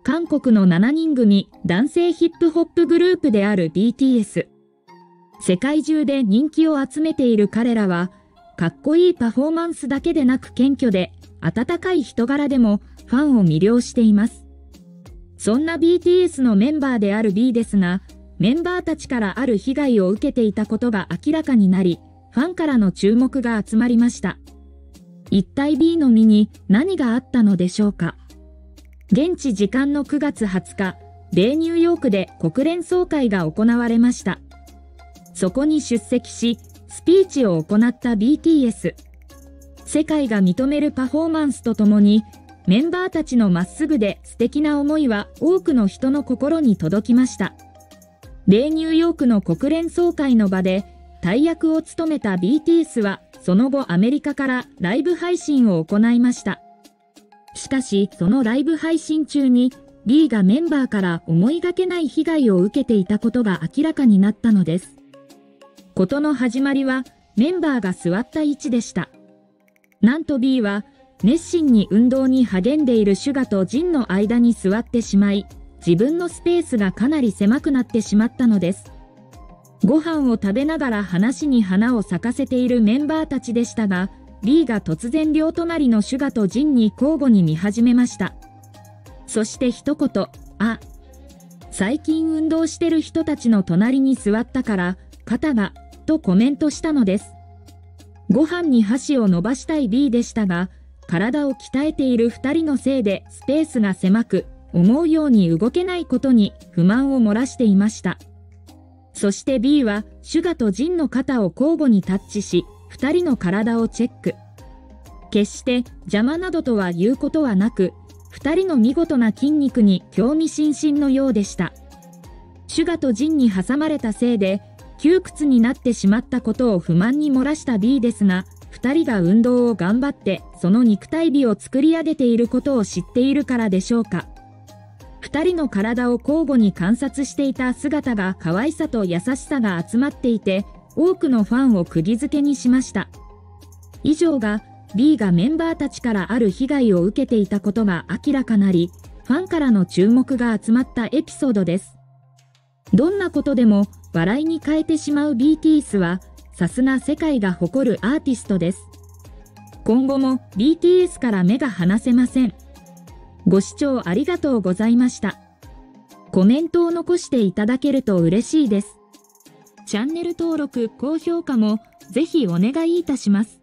韓国の7人組男性ヒップホップグループである BTS。世界中で人気を集めている彼らは、かっこいいパフォーマンスだけでなく謙虚で、温かい人柄でもファンを魅了しています。そんな BTS のメンバーである B ですが、メンバーたちからある被害を受けていたことが明らかになり、ファンからの注目が集まりました。一体 B の身に何があったのでしょうか。現地時間の9月20日、米ニューヨークで国連総会が行われました。そこに出席し、スピーチを行った BTS。世界が認めるパフォーマンスとともに、メンバーたちのまっすぐで素敵な思いは多くの人の心に届きました。米ニューヨークの国連総会の場で大役を務めた BTS はその後アメリカからライブ配信を行いました。しかしそのライブ配信中に B がメンバーから思いがけない被害を受けていたことが明らかになったのです。事の始まりはメンバーが座った位置でした。なんと B は熱心に運動に励んでいるシュガとジンの間に座ってしまい、自分のスペースがかなり狭くなってしまったのです。ご飯を食べながら話に花を咲かせているメンバーたちでしたが、B が突然両隣のシュガとジンに交互に見始めました。そして一言、最近運動してる人たちの隣に座ったから、肩が、とコメントしたのです。ご飯に箸を伸ばしたい B でしたが、体を鍛えている2人のせいでスペースが狭く、思うように動けないことに不満を漏らしていました。そして B はシュガとジンの肩を交互にタッチし、2人の体をチェック。決して邪魔などとは言うことはなく、2人の見事な筋肉に興味津々のようでした。シュガとジンに挟まれたせいで、窮屈になってしまったことを不満に漏らした B ですが、2人が運動を頑張ってその肉体美を作り上げていることを知っているからでしょうか。2人の体を交互に観察していた姿が可愛さと優しさが集まっていて、多くのファンを釘付けにしました。以上が B がメンバーたちからある被害を受けていたことが明らかなり、ファンからの注目が集まったエピソードです。どんなことでも笑いに変えてしまう BTS は、さすが世界が誇るアーティストです。今後も BTS から目が離せません。ご視聴ありがとうございました。コメントを残していただけると嬉しいです。チャンネル登録、高評価もぜひお願いいたします。